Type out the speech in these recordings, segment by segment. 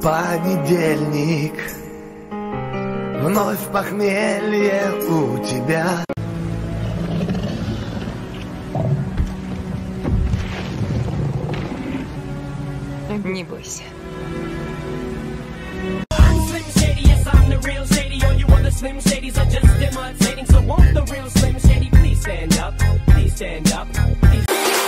понедельник, вновь похмелье у тебя. Не бойся. Slim Shadys are just imitating, so won't the real Slim Shady please stand up? Please stand up. Please.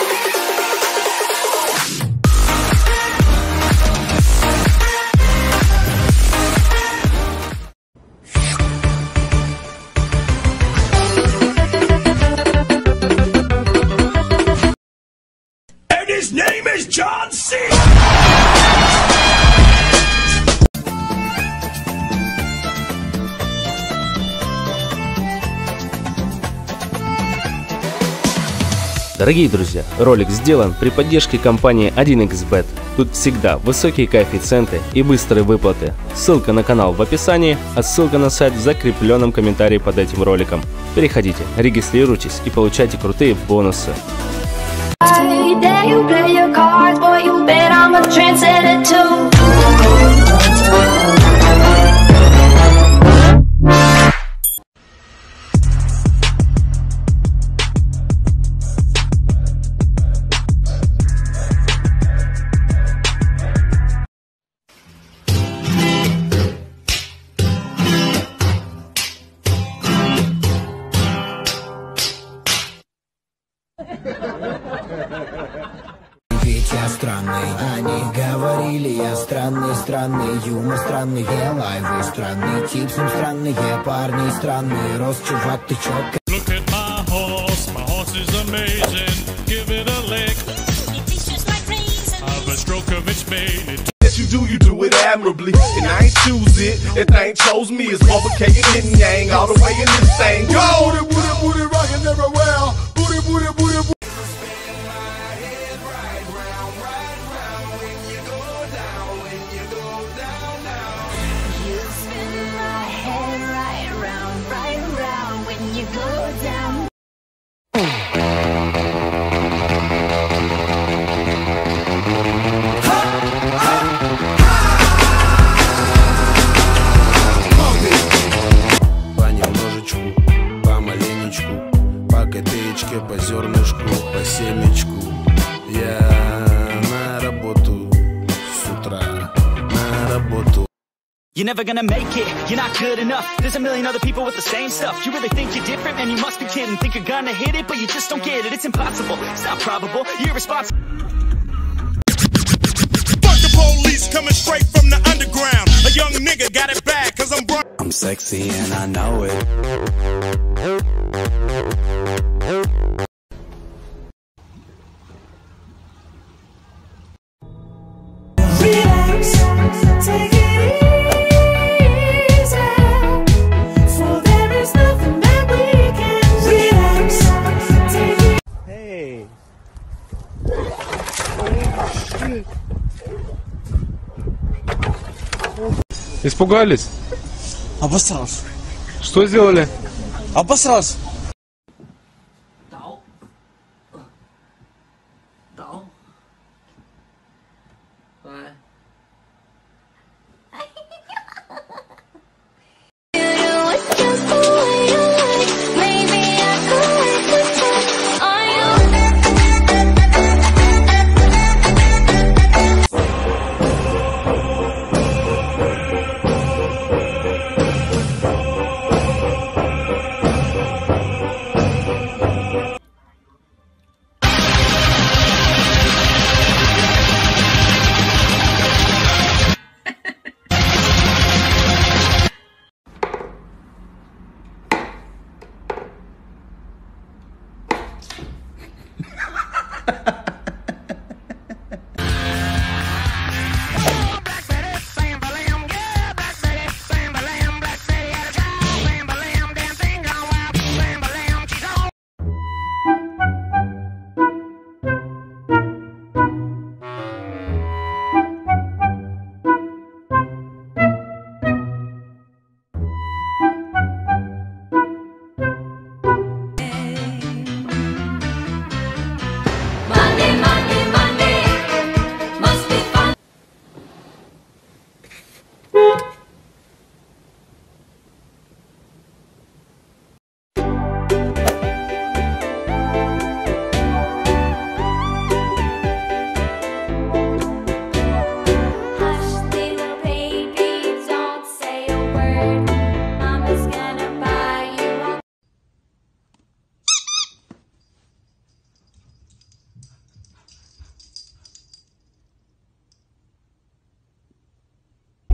And his name is John C. Дорогие друзья, ролик сделан при поддержке компании 1xBet. Тут всегда высокие коэффициенты и быстрые выплаты. Ссылка на канал в описании, а ссылка на сайт в закрепленном комментарии под этим роликом. Переходите, регистрируйтесь и получайте крутые бонусы. Ведь я странный, они говорили, я странный юмор, странные лайвы, странный тип, с ним странные парни, странный рост, чувак, ты чё? Look at my horse is amazing, give it a lick, it tastes just like raisin, of a stroke of its mane. You do it admirably, and I ain't choose it. That thing chose me, it's provocating yin yang all the way in this thing. Go! Booty, rockin' everywhere. Booty. You spin my head right round when you go down. Понемножечку, помаленечку, по копеечке, по зернышку, по семечку. Я на работу с утра, на работу. You're never gonna make it, you're not good enough. There's a million other people with the same stuff. You really think you're different, man, you must be kidding. Think you're gonna hit it, but you just don't get it. It's impossible, it's not probable, you're irresponsible. Fuck the police coming straight from the underground. A young nigga got it bad cause I'm sexy and I know it. Relax, take it. Испугались? Обосрался. Что сделали? Обосрался.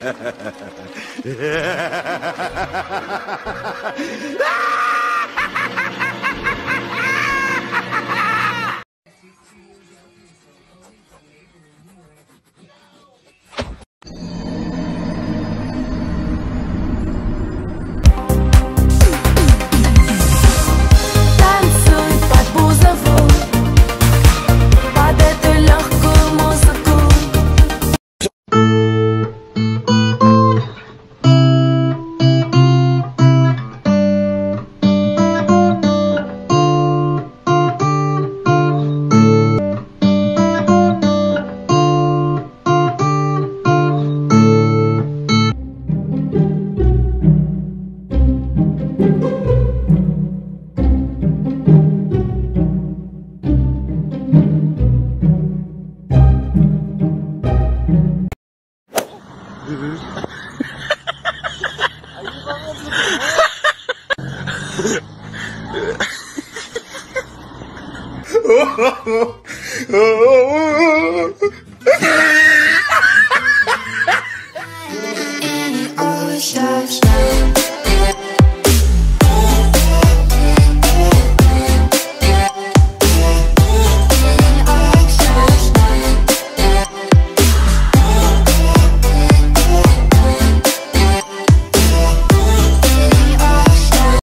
Танцуй под бузову, под эту легкую музыку.